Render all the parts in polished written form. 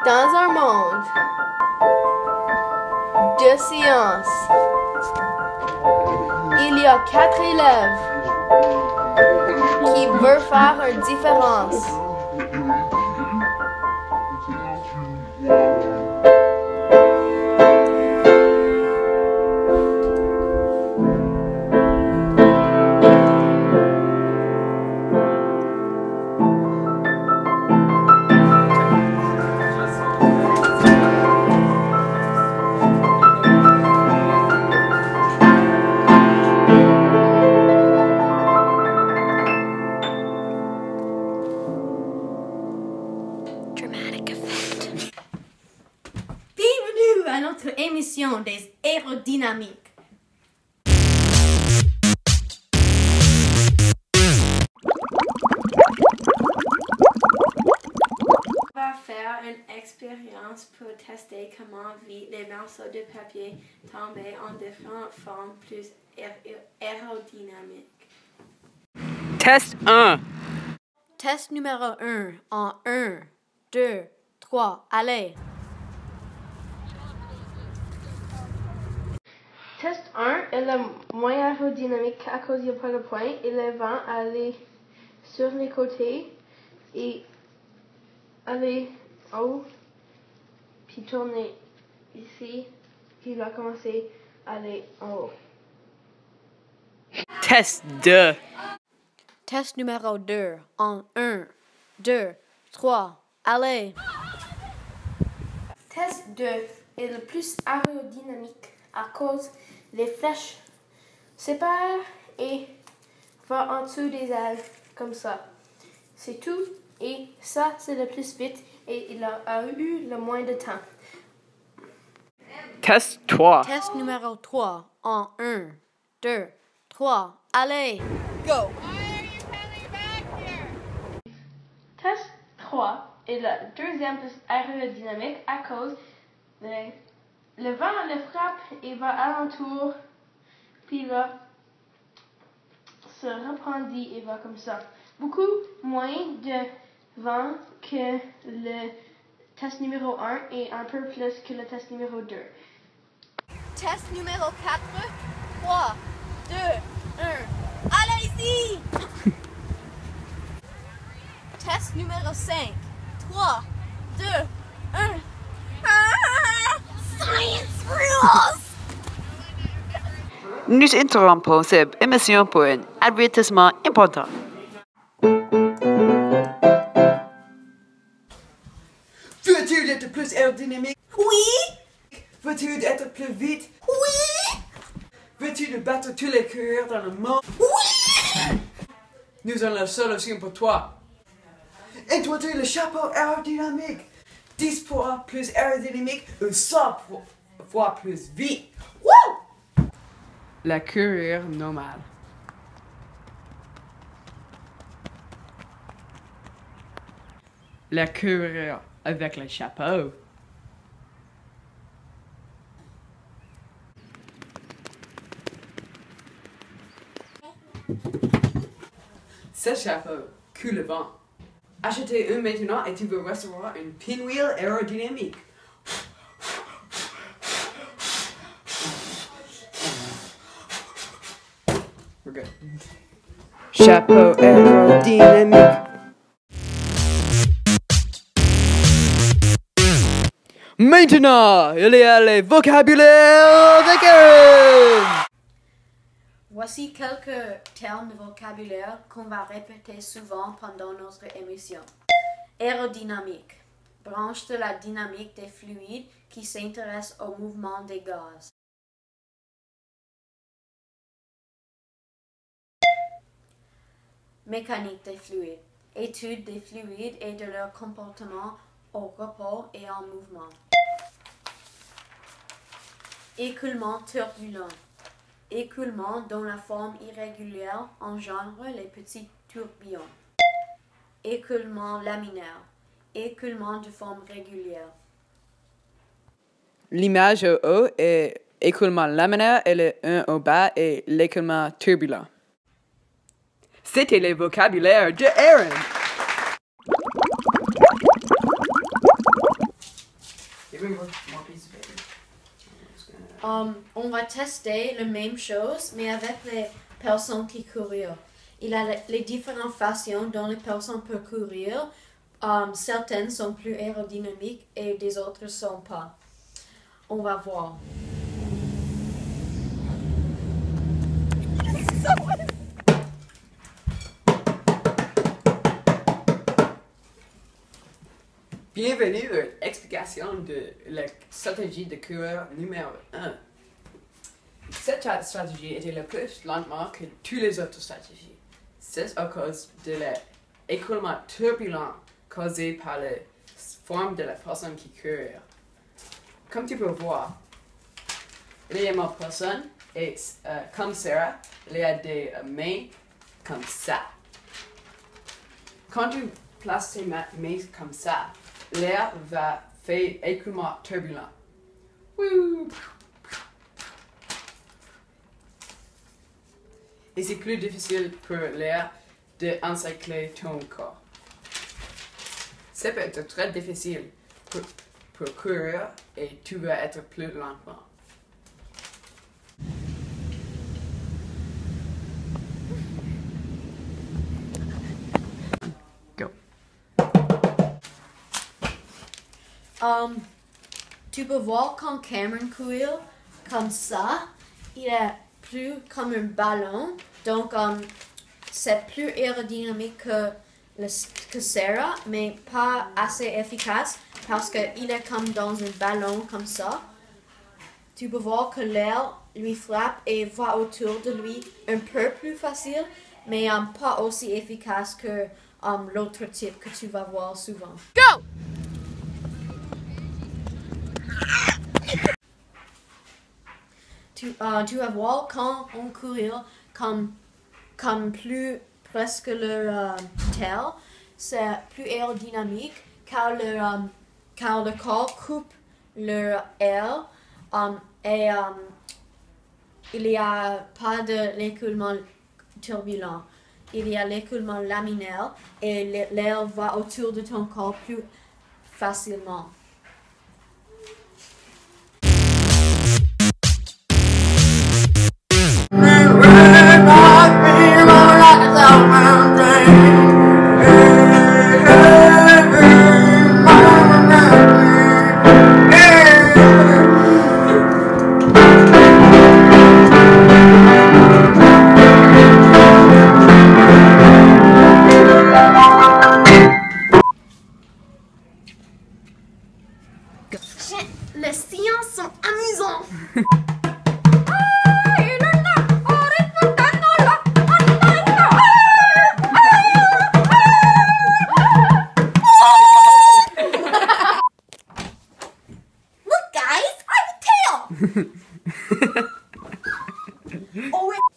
Dans un monde de science, il y a 4 élèves qui veulent faire une différence. À notre émission des Aérodynamiques. On va faire une expérience pour tester comment vite les morceaux de papier tombent en différentes formes plus aérodynamiques. Test 1. Test numéro 1 en 1, 2, 3, allez! Test 1 est le moins aérodynamique à cause du pas de point et le vent aller sur les côtés et aller en haut, puis tourner ici, puis il va commencer à aller en haut. Test 2. Test numéro 2 en 1, 2, 3, allez! Test 2 est le plus aérodynamique à cause les flèches séparent et vont en dessous des ailes comme ça. C'est tout et ça c'est le plus vite et il a eu le moins de temps. Test 3. Test numéro 3 en 1, 2, 3, allez! Go! Test 3 est le deuxième plus aérodynamique à cause le vent le frappe et va alentour, puis là, se reprendit et va comme ça. Beaucoup moins de vent que le test numéro 1 et un peu plus que le test numéro 2. Test numéro 4, 3, 2, 1, allez-y! Test numéro 5, 3, 2, 1. Science rules! Nous interrompons cette émission pour un avertissement important. Veux-tu être plus aérodynamique? Oui! Veux-tu être plus vite? Oui! Veux-tu battre tous les coureurs dans le monde? Oui! Nous avons la solution pour toi. Introduis le chapeau aérodynamique. 10 fois plus aérodynamique ou 100 fois plus vite. Woo! La coureur normale. La coureur avec le chapeau. Ce chapeau coule le vent. Achetez un maintenant et tu vas recevoir une pinwheel aérodynamique. We're good. Chapeau aérodynamique. Maintenant, il y a les vocabulaires avec Aaron. Voici quelques termes de vocabulaire qu'on va répéter souvent pendant notre émission. Aérodynamique. Branche de la dynamique des fluides qui s'intéresse au mouvement des gaz. Mécanique des fluides. Étude des fluides et de leur comportement au repos et en mouvement. Écoulement turbulent. Écoulement dont la forme irrégulière engendre les petits tourbillons. Écoulement laminaire. Écoulement de forme régulière. L'image au haut est écoulement laminaire et le 1 au bas est l'écoulement turbulent. C'était le vocabulaire de Aaron. On va tester la même chose, mais avec les personnes qui courent. Il y a les différentes façons dont les personnes peuvent courir. Certaines sont plus aérodynamiques et des autres ne sont pas. On va voir. Bienvenue à l'explication de la stratégie de coureur numéro 1. Cette stratégie était le plus lentement que toutes les autres stratégies. C'est à cause de l'écoulement turbulent causé par la forme de la personne qui court. Comme tu peux voir, il y a ma personne et comme Sarah, il y a des mains comme ça. Quand tu places tes mains comme ça, l'air va faire écoulement turbulent. Et c'est plus difficile pour l'air d'encercler ton corps. Ça peut être très difficile pour courir et tu vas être plus lentement. Go. Tu peux voir quand Cameron court comme ça, il est plus comme un ballon, donc c'est plus aérodynamique que Sarah, mais pas assez efficace parce qu'il est comme dans un ballon comme ça. Tu peux voir que l'air lui frappe et va autour de lui un peu plus facile, mais pas aussi efficace que l'autre type que tu vas voir souvent. Go! Tu vas voir quand on court comme plus presque leur tail, c'est plus aérodynamique car le corps coupe leur air et il n'y a pas de l'écoulement turbulent. Il y a l'écoulement laminaire et l'air va autour de ton corps plus facilement. Les sciences sont amusants. Look, guys, I have a tail. Oh, wait.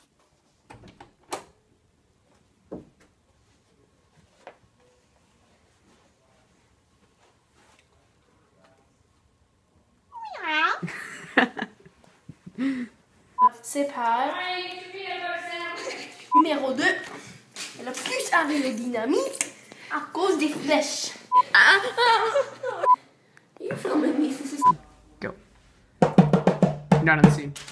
Sépare. Numéro 2. Elle a plus aérodynamique à cause des flèches. You filming me? Go. Not on the scene.